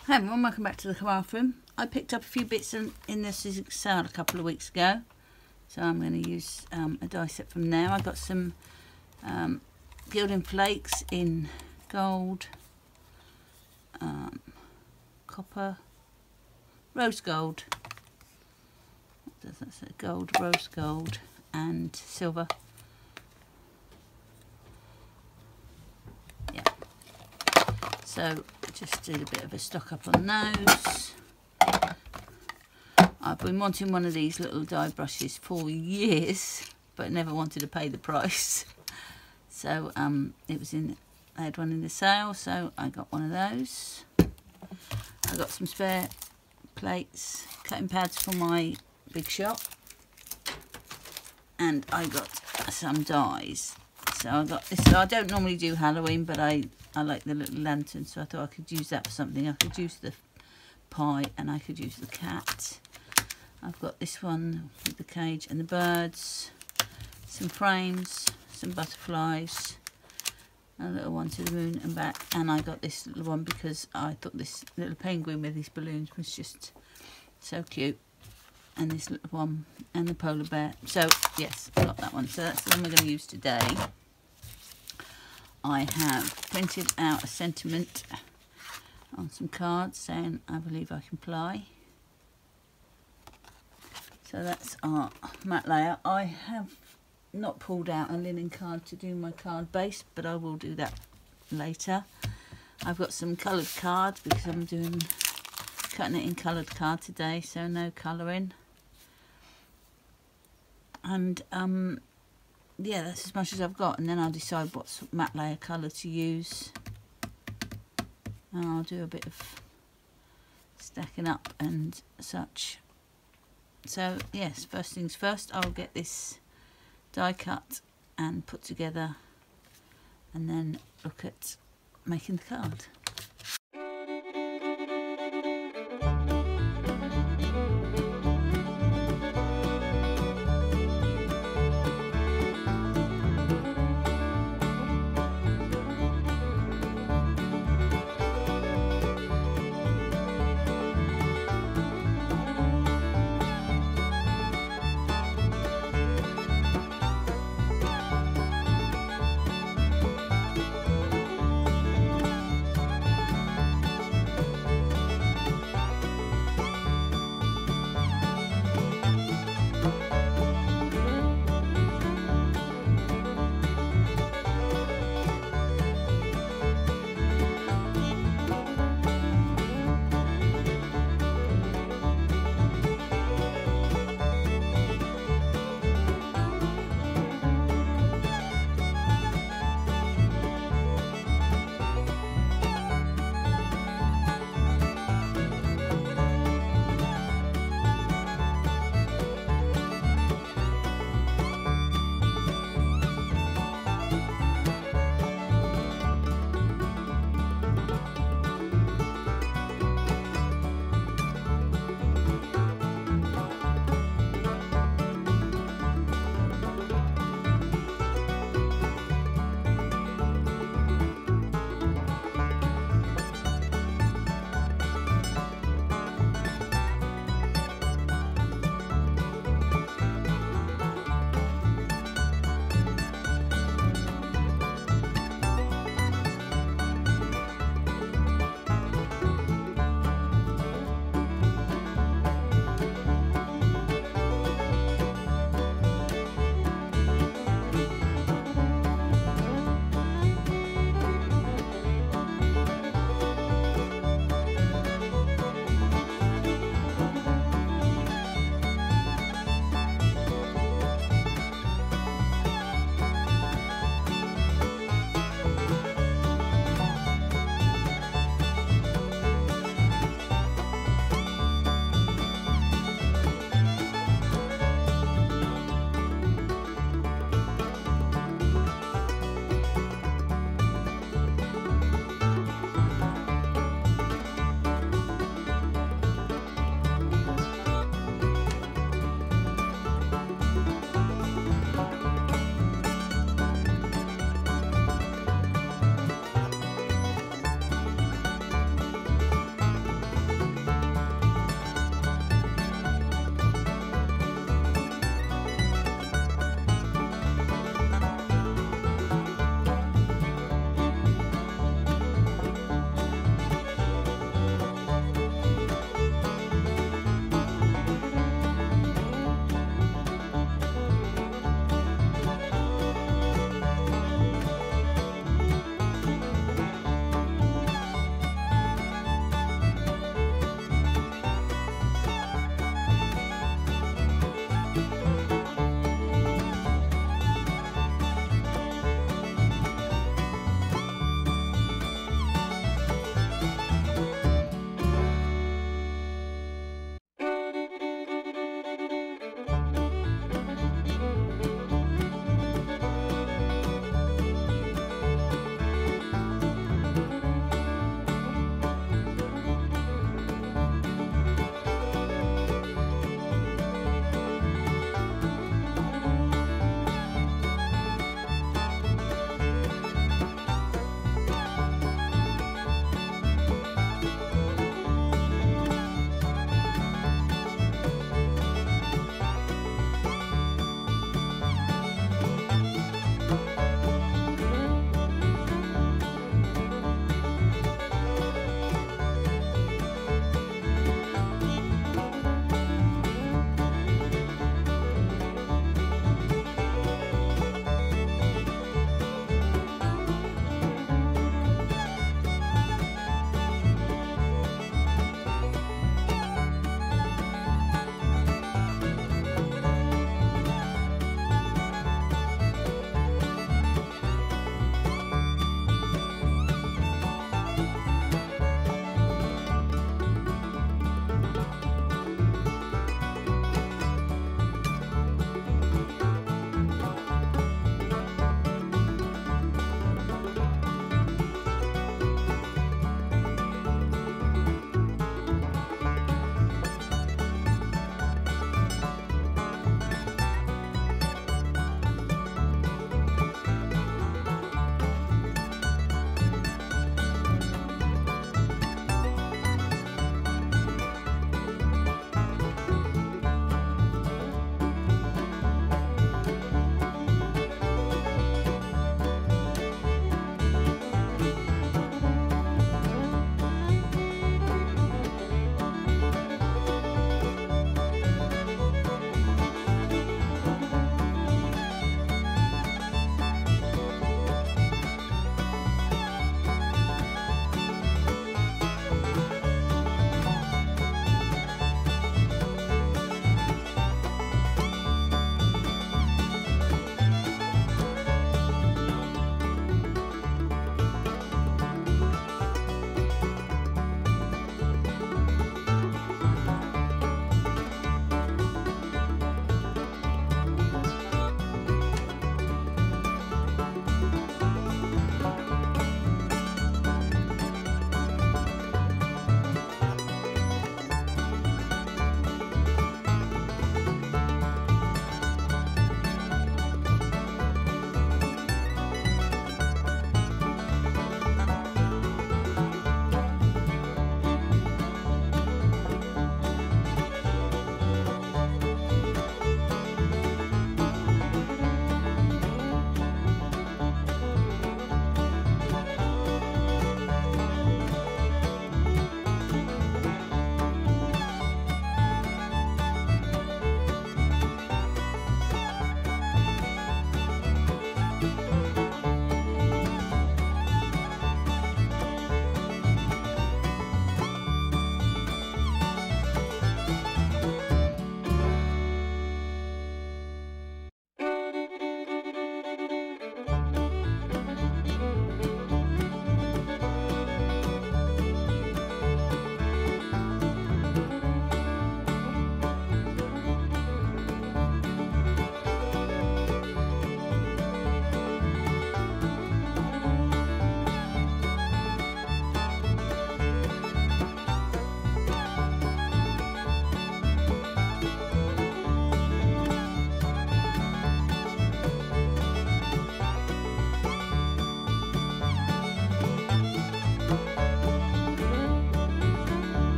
Hi everyone, welcome back to the craft room. I picked up a few bits in the Sizzix sale a couple of weeks ago, so I'm going to use a die set from there. I got some gilding flakes in gold, copper, rose gold. What does that say? Gold, rose gold, and silver. Yeah. So just did a bit of a stock up on those. I've been wanting one of these little die brushes for years, but never wanted to pay the price. So it was in, I had one in the sale, so I got one of those. I got some spare plates, cutting pads for my big shop, and I got some dies. So I got this. So I don't normally do Halloween, but I like the little lantern, so I thought I could use that for something. I could use the pie and I could use the cat. I've got this one with the cage and the birds, some frames, some butterflies, a little one to the moon and back, and I got this little one because I thought this little penguin with these balloons was just so cute, and this little one and the polar bear. So yes, I got that one. So that's the one we're going to use today. I have printed out a sentiment on some cards saying I believe I can fly. So that's our mat layer. I have not pulled out a linen card to do my card base, but I will do that later. I've got some coloured cards because I'm cutting it in coloured card today, so no colouring. And yeah, that's as much as I've got, and then I'll decide what matte layer colour to use, and I'll do a bit of stacking up and such. So yes, first things first, I'll get this die cut and put together, and then look at making the card.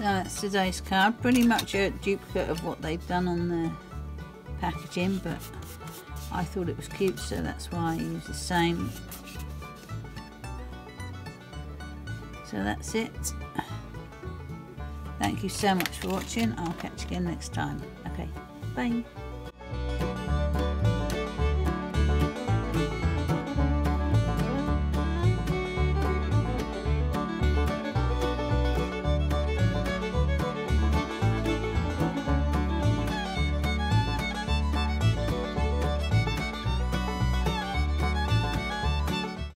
That's today's card. Pretty much a duplicate of what they've done on the packaging, but I thought it was cute, so that's why I use the same. So that's it. Thank you so much for watching. I'll catch you again next time. Okay, bye.